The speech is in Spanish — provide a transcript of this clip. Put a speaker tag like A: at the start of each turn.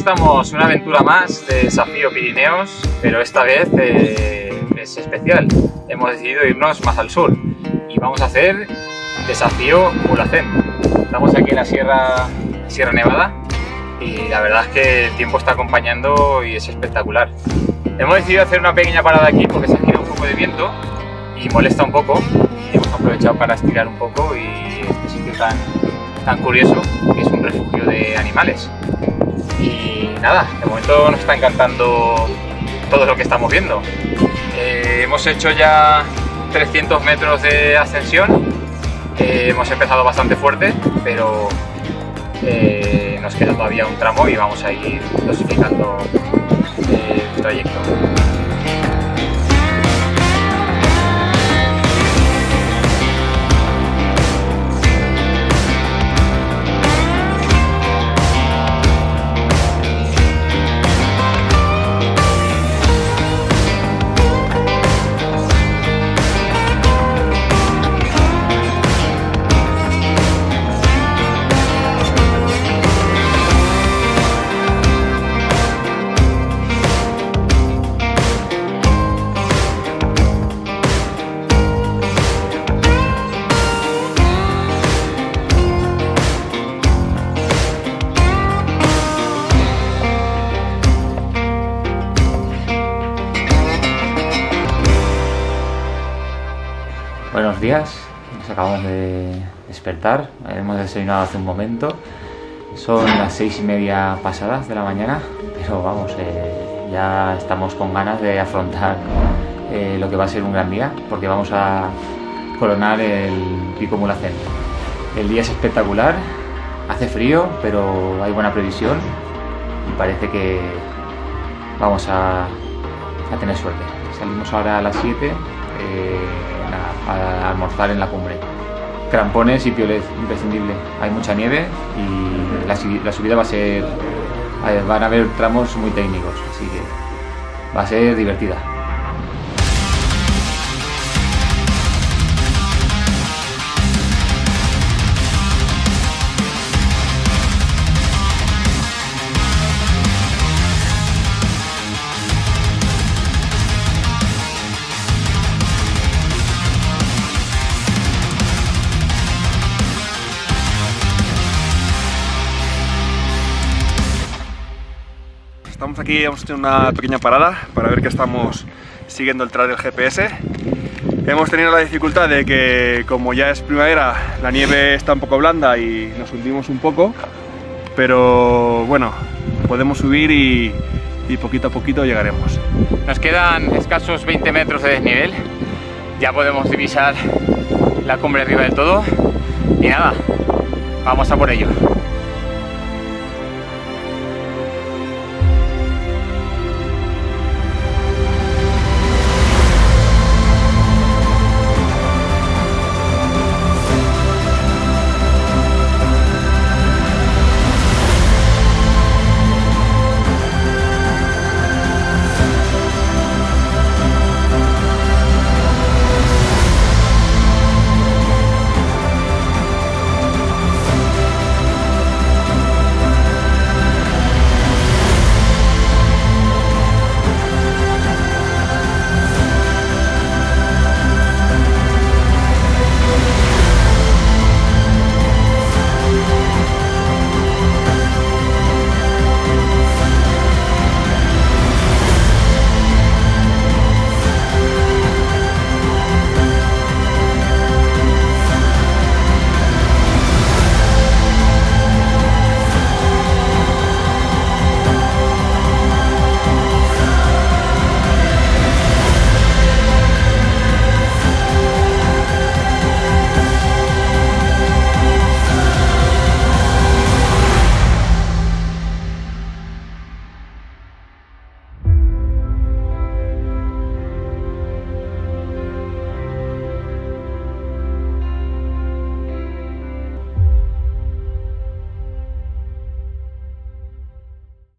A: estamos en una aventura más de Desafío Pirineos, pero esta vez es especial. Hemos decidido irnos más al sur y vamos a hacer Desafío Mulhacén. Estamos aquí en la Sierra Nevada y la verdad es que el tiempo está acompañando y es espectacular. Hemos decidido hacer una pequeña parada aquí porque se ha girado un poco de viento y molesta un poco, y hemos aprovechado para estirar un poco y este sitio tan curioso, que es un refugio de animales. Y nada, de momento nos está encantando todo lo que estamos viendo. Hemos hecho ya 300 metros de ascensión, hemos empezado bastante fuerte, pero nos queda todavía un tramo y vamos a ir dosificando el trayecto.
B: Buenos días, nos acabamos de despertar, hemos desayunado hace un momento, son las 6:30 pasadas de la mañana, pero vamos, ya estamos con ganas de afrontar lo que va a ser un gran día, porque vamos a coronar el Pico Mulhacén. El día es espectacular, hace frío, pero hay buena previsión y parece que vamos a tener suerte. Salimos ahora a las 7. A almorzar en la cumbre. Crampones y piolet, imprescindible. Hay mucha nieve y la subida van a haber tramos muy técnicos, así que va a ser divertida.
C: Estamos aquí, hemos hecho una pequeña parada para ver que estamos siguiendo el trail del GPS. Hemos tenido la dificultad de que, como ya es primavera, la nieve está un poco blanda y nos hundimos un poco, pero bueno, podemos subir y poquito a poquito llegaremos.
A: Nos quedan escasos 20 metros de desnivel, ya podemos divisar la cumbre arriba del todo y nada, vamos a por ello.